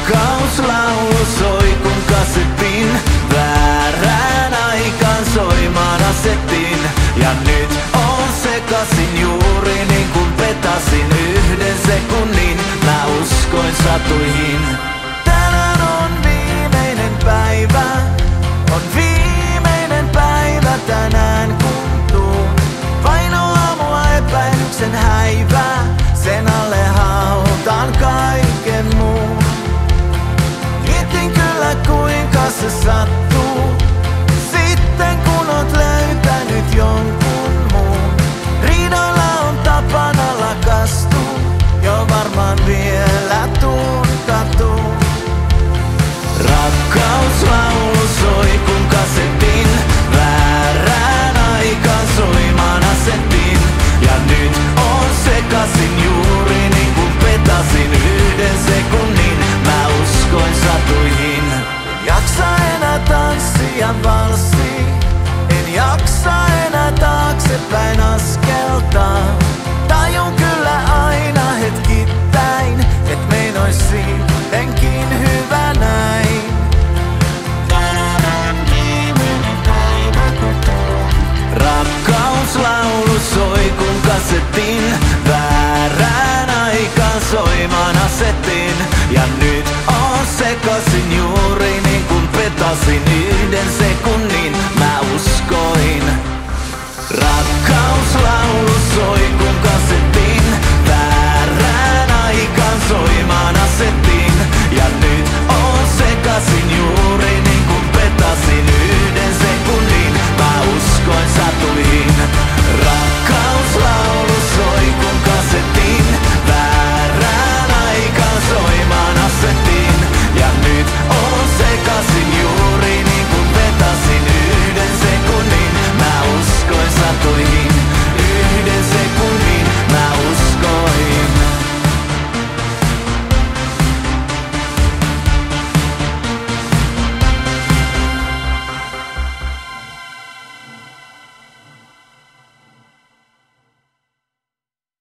Rakkauslaulu soi kun kasetin, väärään aikaan soimaan asetin. Ja nyt on sekasin juuri niin kuin petasin yhden sekunnin. Mä uskoin satuihin. Tänään on viimeinen päivä, on viimeinen päivä tänään kun tuun. Vainoa mua epäilyksen häivää, sen alle hautaan kaiken muun. Mietin kyllä kuinka se sattuu, sitten kun oot löytänyt jonkun muun. Riidoilla on tapana lakastua, jo varmaan vielä tuun katuun. Rakkauslaulu soi kun kasetin, väärään aikaan soimaan asetin. Ja nyt on sekasin juuri niin kuin petasin yhden sekunnin. Mä uskoin satuihin. En jaksa enää tanssia valssia, en jaksa enää taaksepäin askeltaa. Tajun kyllä aina hetkittäin, et meinois sittenkin hyvä näin. Rakkauslaulu soi kun kasetin,